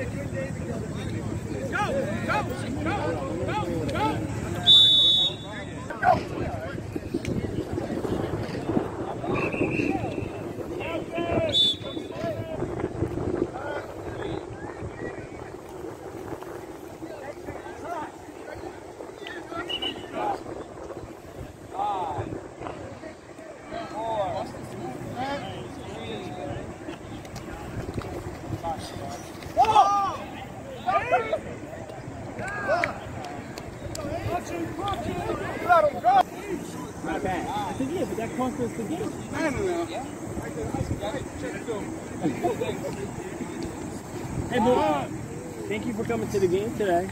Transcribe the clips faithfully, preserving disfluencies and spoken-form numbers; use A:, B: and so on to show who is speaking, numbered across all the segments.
A: Not bad. I said, yeah, but that cost us the game.
B: I don't know.
A: Hey, boy. Thank you for coming to the game today.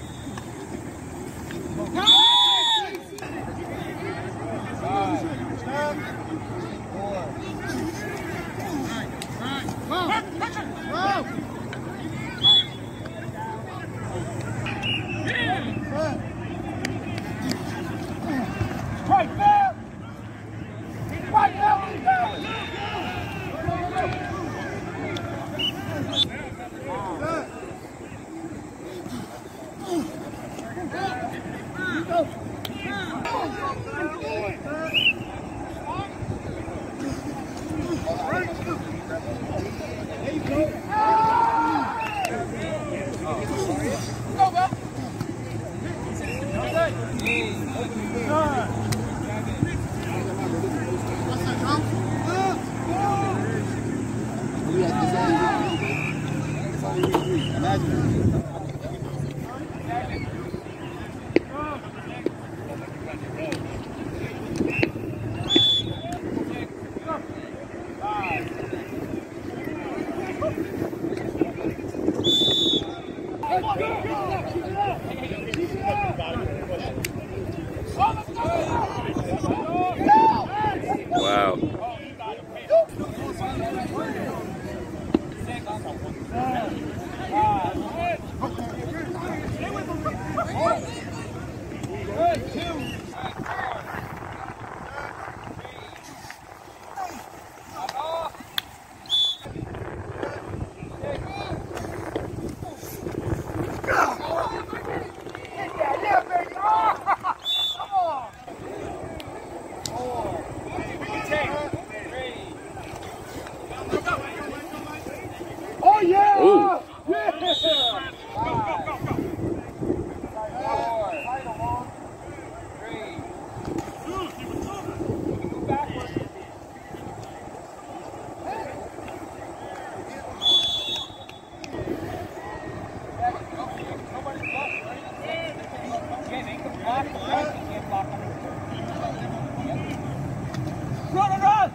C: Wow.
B: Oh yeah!
C: Ooh.
B: Yeah! Run, run, run!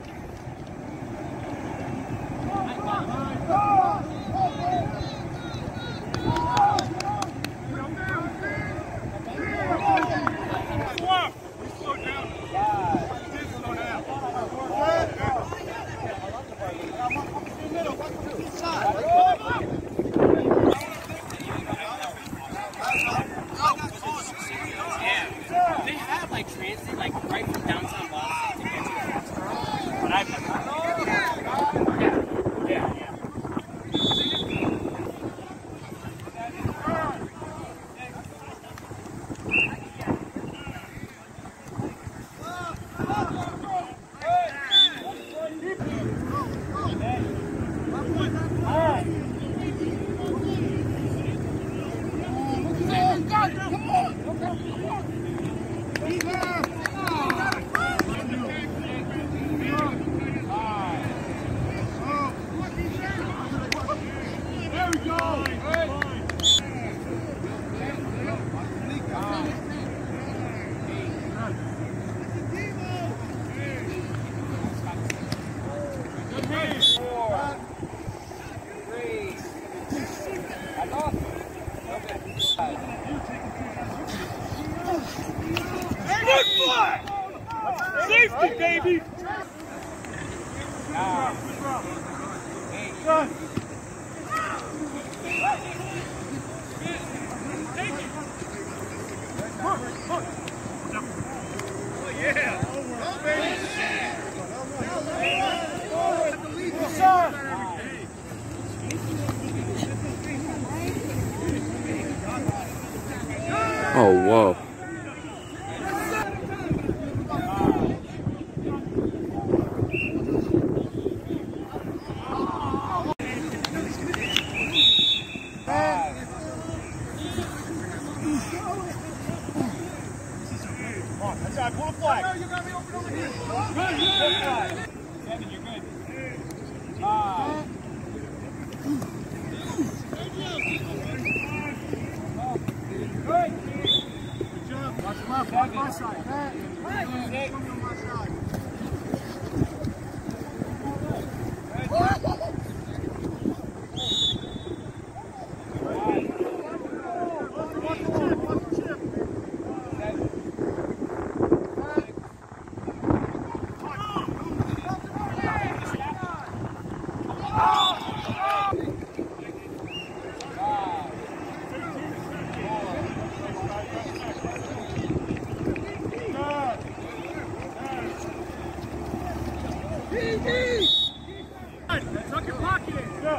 A: They have like transit, like right from downtown Boston to get to the but I've never. Yeah, yeah, yeah.
B: Safety, baby! Run! Oh yeah! Good shot!
C: whoa.
B: That's right, pull the flag.
A: Seven, you're good. Five. Good.
B: Good job. Watch him up. Watch my side.
A: Six.
B: On my side. Tuck your pocket in. Yeah.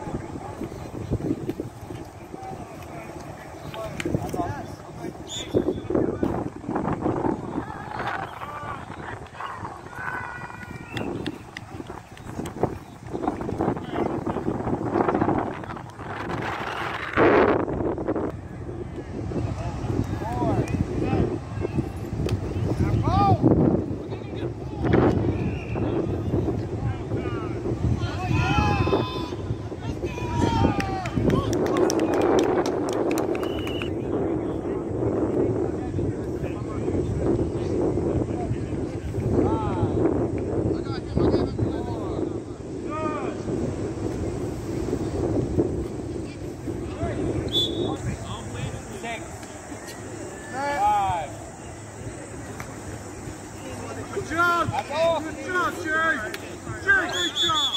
B: Good job! Good job, Jay! Jay, great job!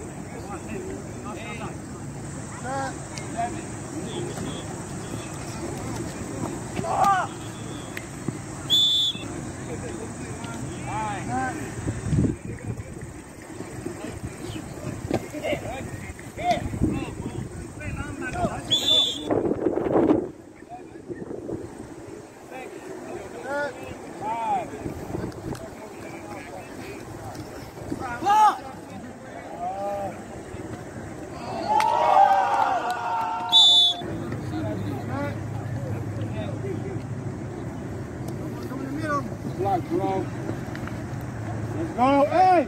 B: Block, bro. Let's go. Hey!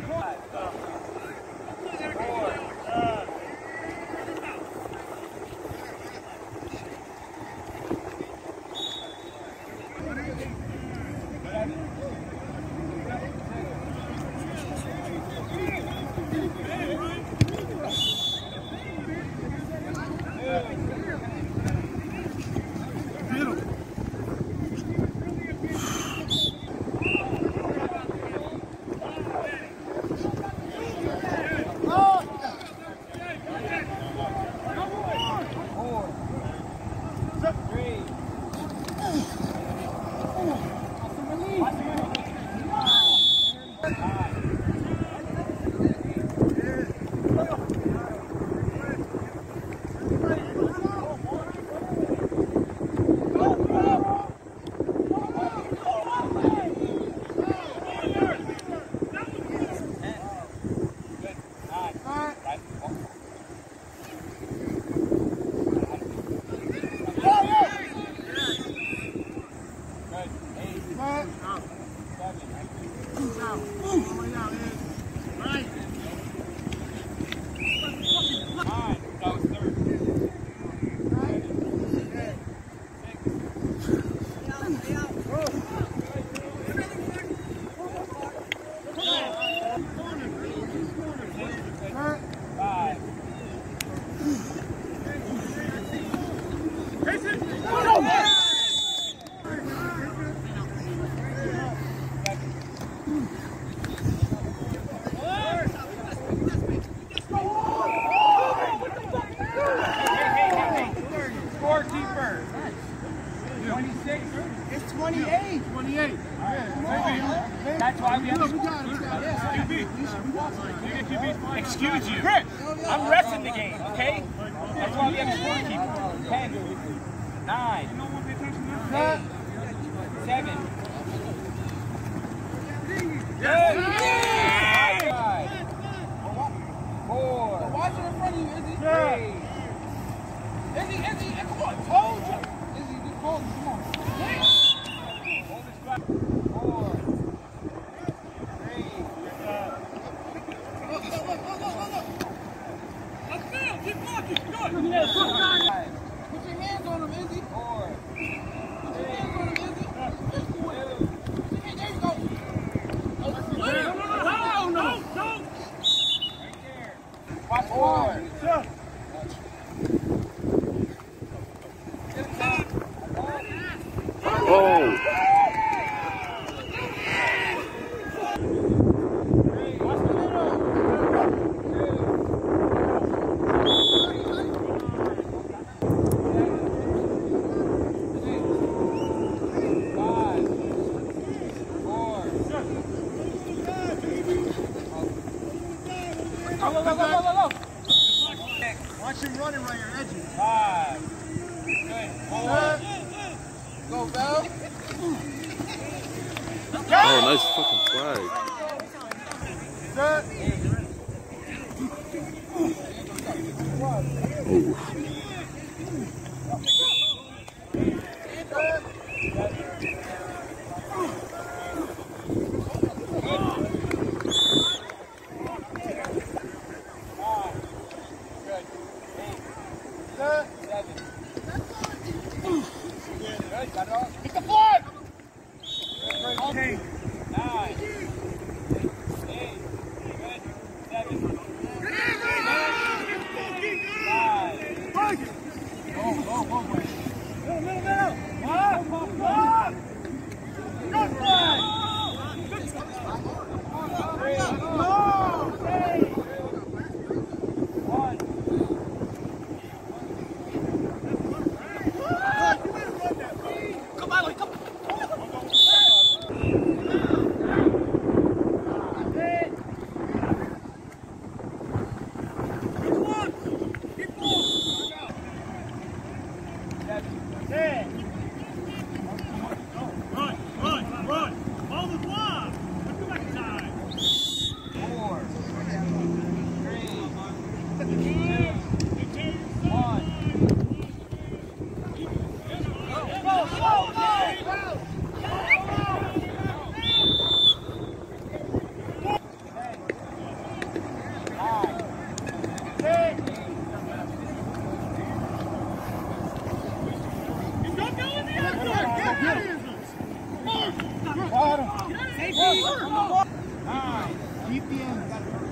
B: Scorekeeper. twenty-six. It's twenty-eight. twenty-eight. Yeah. That's why we have to. Excuse you. Chris, I'm resting the game, okay? That's why we have a scorekeeper. ten, nine, eight,
A: Seven.
B: Yes.
A: Five. Four.
B: Watch it in front of you, Izzy.
A: Three.
B: Izzy, Izzy, come on, told you. Izzy, you called me, come on.
A: Hold this back. Four. Three.
B: Look, look, look, look, look, look. Let's go, keep blocking, good.
A: Five.
B: Put your hands on him, Izzy.
A: Four.
B: Put your hands on him, Izzy. Just do it. There you go. No, no, no, no, no.
A: Right there. Watch four.
C: Oh.
B: Go, go, go, go, go, go. Watch him running right here, edgy.
A: Five. Good. Four.
B: Go, Bell.
C: Oh, nice fucking flag.
B: Set.
C: Oh.
B: Set.
A: Seven.
B: Good, got it all. Hit the flag. Okay.
A: Nine. Eight. Good. Seven. Five.
B: Go, go, go, go.
A: Middle, middle, middle. Up, up, up. Good flag. Three. One.
B: Come on, come on.
D: Run, run, run. All the block. Look at that time.
A: Four. Three. Two. One. Go, go, go!
D: Don't go in the end zone. Get
B: Bottom.
A: Nine.
B: Keep the end.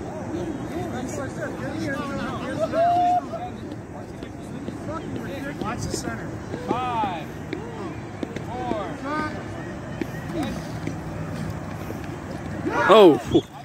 B: Watch the center.
A: Five. Four.
C: Oh.